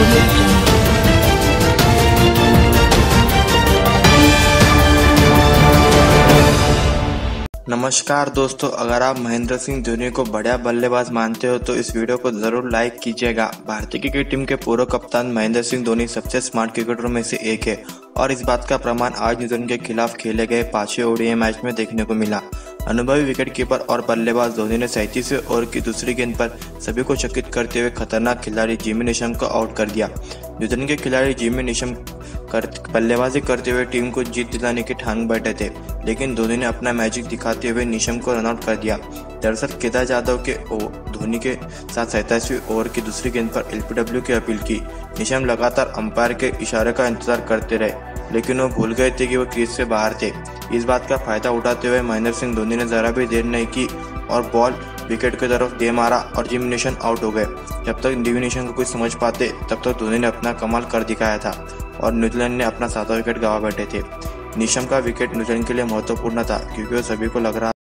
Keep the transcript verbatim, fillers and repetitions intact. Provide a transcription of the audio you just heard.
नमस्कार दोस्तों, अगर आप महेंद्र सिंह धोनी को बढ़िया बल्लेबाज मानते हो तो इस वीडियो को जरूर लाइक कीजिएगा। भारतीय क्रिकेट टीम के पूर्व कप्तान महेंद्र सिंह धोनी सबसे स्मार्ट क्रिकेटरों में से एक है और इस बात का प्रमाण आज न्यूजीलैंड के खिलाफ खेले गए पांचवें ओडीआई मैच में देखने को मिला। अनुभवी विकेटकीपर और बल्लेबाज धोनी ने सैंतीसवें ओवर की दूसरी गेंद पर सभी को चकित करते हुए खतरनाक खिलाड़ी जेम्स नीशम को आउट कर दिया। न्यूजीलैंड के खिलाड़ी जेम्स नीशम कर बल्लेबाजी करते हुए टीम को जीत दिलाने की ठान बैठे थे, लेकिन धोनी ने अपना मैजिक दिखाते हुए नीशम को रन आउट कर दिया। दरअसल केदार यादव के धोनी के साथ सैंतालीसवीं ओवर की दूसरी गेंद पर एलबीडब्ल्यू की अपील की। नीशम लगातार अंपायर के इशारे का इंतजार करते रहे, लेकिन वो भूल गए थे कि वो क्रीज से बाहर थे। इस बात का फायदा उठाते हुए महेंद्र सिंह धोनी ने जरा भी देर नहीं की और बॉल विकेट की तरफ दे मारा और जेम्स नीशम आउट हो गए। जब तक जेम्स नीशम को कुछ समझ पाते तब तक धोनी ने अपना कमाल कर दिखाया था और न्यूजीलैंड ने अपना सातवां विकेट गंवा बैठे थे। नीशम का विकेट न्यूजीलैंड के लिए महत्वपूर्ण था क्योंकि वो सभी को लग रहा